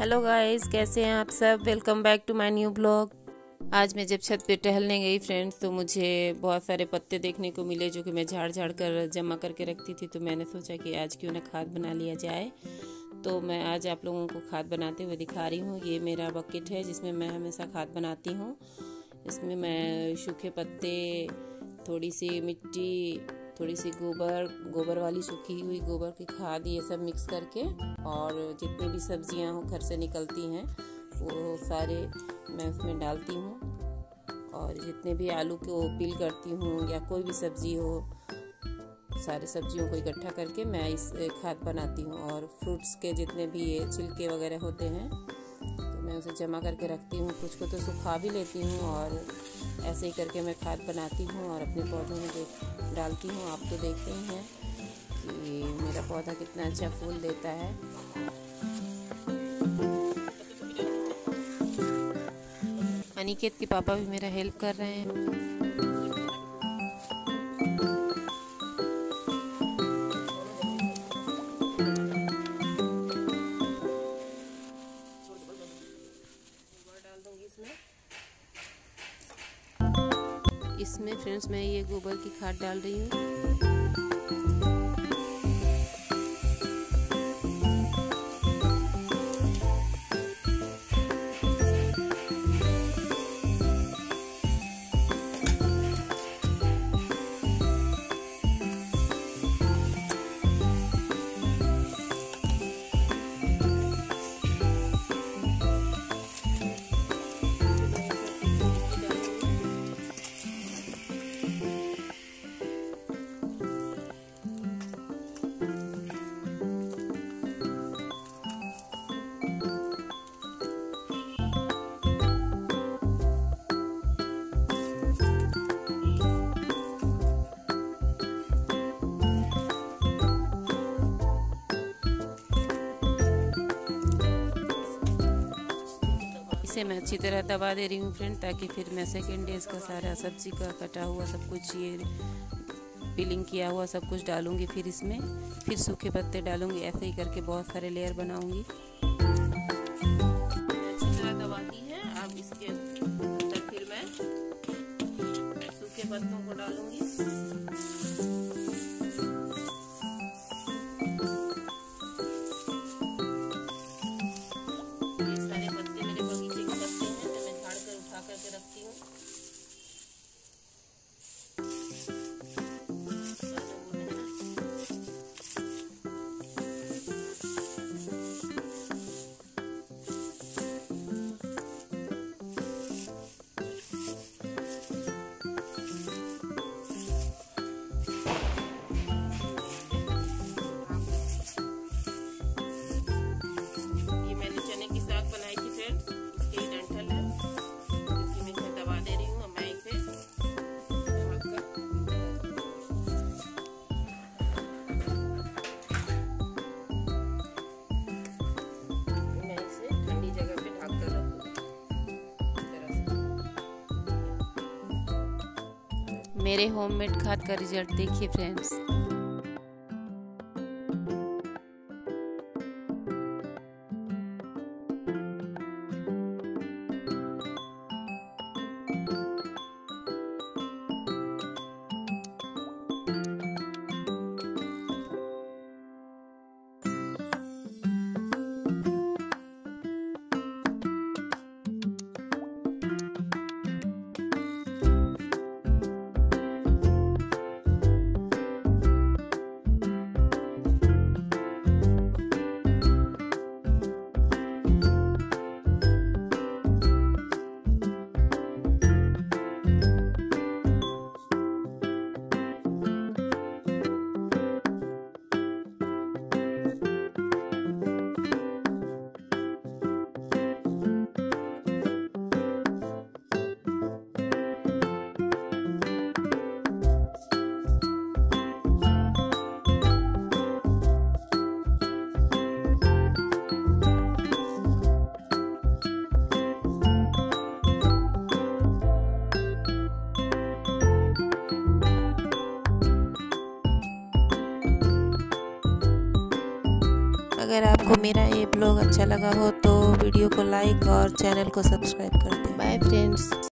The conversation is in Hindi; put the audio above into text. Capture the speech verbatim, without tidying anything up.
हेलो गाइस, कैसे हैं आप सब। Welcome back to my new blog. आज मैं जब छत पे टहलने गई फ्रेंड्स, तो मुझे बहुत सारे पत्ते देखने को मिले जो कि मैं झाड़ झाड़ कर जमा करके रखती थी। तो मैंने सोचा कि आज क्यों ना खाद बना लिया जाए। तो मैं आज आप लोगों को खाद बनाते हुए दिखा रही हूँ। ये मेरा बकेट है जिसमें मैं हमेशा खाद बनाती हूँ। इसमें मैं सूखे पत्ते, थोड़ी सी मिट्टी, थोड़ी सी गोबर गोबर वाली सूखी हुई गोबर की खाद, ये सब मिक्स करके, और जितनी भी सब्जियां हो घर से निकलती हैं वो सारे मैं उसमें डालती हूँ। और जितने भी आलू को पील करती हूँ या कोई भी सब्जी हो, सारे सब्जियों को इकट्ठा करके मैं इस खाद बनाती हूँ। और फ्रूट्स के जितने भी ये छिलके वगैरह होते हैं तो मैं उसे जमा करके रखती हूँ। कुछ को तो सुखा भी लेती हूँ और ऐसे ही करके मैं खाद बनाती हूँ और अपने पौधों में देख डालती हूँ। आप तो देखते ही हैं कि मेरा पौधा कितना अच्छा फूल देता है। अनिकेत के पापा भी मेरा हेल्प कर रहे हैं। इसमें फ्रेंड्स मैं ये गोबर की खाद डाल रही हूँ। इसे मैं अच्छी तरह दबा दे रही हूँ फ्रेंड, ताकि फिर मैं सेकेंड डे इसका सारा सब्जी का कटा हुआ सब कुछ, ये पीलिंग किया हुआ सब कुछ डालूंगी। फिर इसमें फिर सूखे पत्ते डालूंगी। ऐसे ही करके बहुत सारे लेयर बनाऊंगी। अच्छी तरह दबा दी है। अब इसके अंदर फिर मैं सूखे पत्तों को डालूंगी। मेरे होममेड खाद का रिजल्ट देखिए फ्रेंड्स। अगर आपको मेरा ये ब्लॉग अच्छा लगा हो तो वीडियो को लाइक और चैनल को सब्सक्राइब कर दें। Bye friends.